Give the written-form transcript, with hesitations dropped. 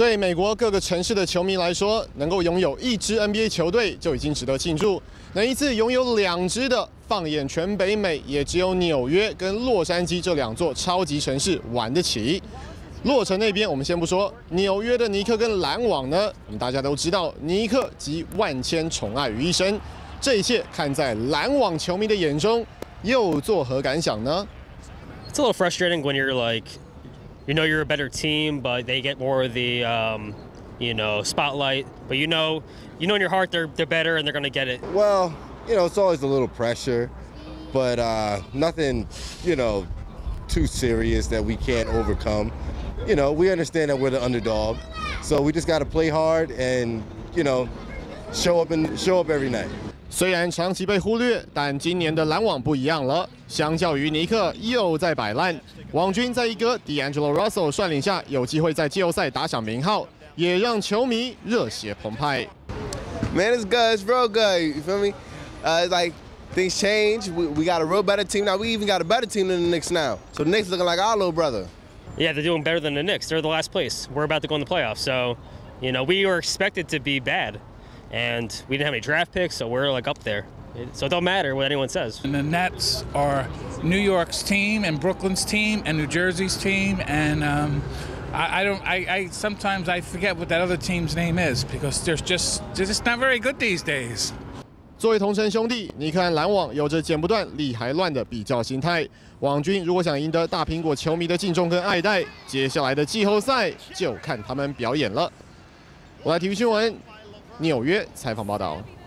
对美国各个城市的球迷来说，能够拥有一支 NBA 球队就已经值得庆祝。能一次拥有2支的，放眼全北美，也只有纽约跟洛杉矶这2座超级城市玩得起。洛城那边我们先不说，纽约的尼克跟篮网呢，我们大家都知道，尼克集万千宠爱于一身。这一切看在篮网球迷的眼中，又作何感想呢？ It's a little frustrating when you're like, you know, you're a better team, but they get more of the, spotlight. But you know in your heart they're better and they're gonna get it. Well, it's always a little pressure, but nothing, too serious that we can't overcome. We understand that we're the underdog, so we just got to play hard and, show up every night. 虽然长期被忽略，但今年的篮网不一样了。相较于尼克又在摆烂，网军在一哥 D'Angelo Russell 率领下，有机会在季后赛打响名号，也让球迷热血澎湃。 Man, it's good. It's real good. You feel me? Like things change. We got a real better team now. We even got a better team than the Knicks now. So the Knicks looking like our little brother. Yeah, they're doing better than the Knicks. They're the last place. We're about to go in the playoffs. So, we were expected to be bad. And we didn't have any draft picks, so we're like up there. So it don't matter what anyone says. And the Nets are New York's team and Brooklyn's team and New Jersey's team. And I sometimes I forget what that other team's name is because they're just not very good these days. 作为同城兄弟，尼克和篮网有着剪不断、理还乱的比较心态。网军如果想赢得大苹果球迷的敬重跟爱戴，接下来的季后赛就看他们表演了。我来体育新闻。纽约采访报道。